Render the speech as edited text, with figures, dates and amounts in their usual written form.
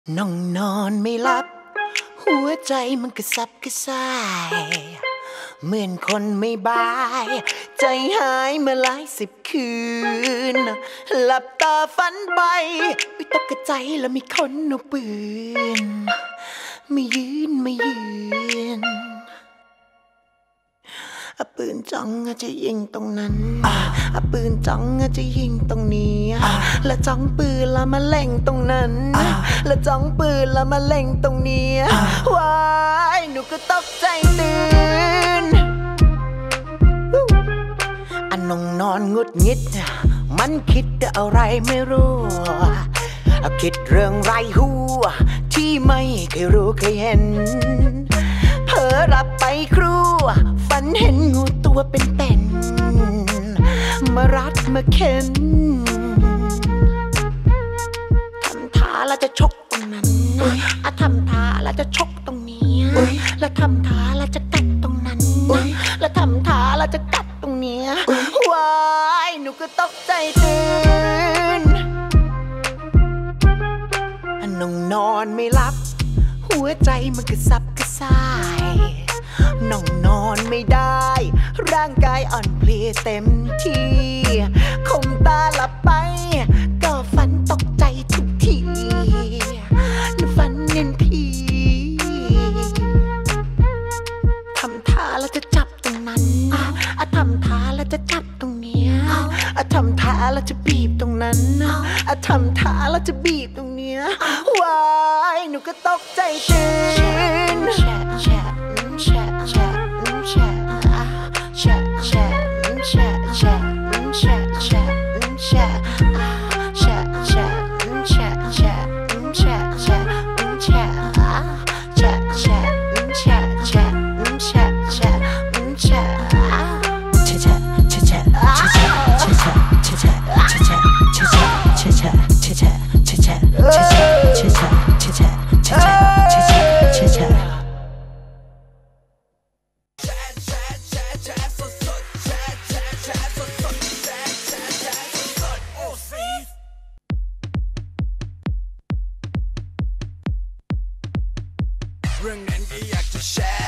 น้องนอนไม่หลับหัวใจมันกระสับกระส่ายเหมือนคนไม่บายใจหายมาหลายสิบคืนหลับตาฝันไปตกใจแล้วมีคนเอาปืนมายืนปืนจ้องจะยิงตรงนั้นปืนจ้องจะยิงตรงนี้แล้วจ้องปืนแล้วมาเล็งตรงนั้นแล้วจ้องปืนแล้วมาเล็งตรงนี้ว้ายหนูก็ตกใจตื่นน้องนอนงุดงิดมันคิดอะไรไม่รู้คิดเรื่องไรหัวที่ไม่เคยรู้เคยเห็นเผลอหลับไปครู่ฝันเห็นงูตัวเป็นมารัดมาเข็นทำท่าแล้วจะชกตรงนั้นทำท่าแล้วจะชกตรงนี้แล้วทำท่าแล้วจะกัดตรงนั้นแล้วทำท่าแล้วจะกัดตรงนี้ว้ายหนูก็ตกใจตื่นน้องนอนไม่หลับหัวใจมันกระสับกระส่ายน้องนอนไม่ได้ร่างกายอ่อนเพลียเต็มที่คมตาหลับไปก็ฝันตกใจทุกทีฝันเห็นผีทำท่าแล้วจะจับตรงนั้นทำท่าแล้วจะจับตรงนี้ทำท่าแล้วจะบีบตรงนั้นทำท่าแล้วจะบีบตรงนี้ว้ายหนูก็ตกใจตื่นเรื่องนั้นก็อยากจะแชร์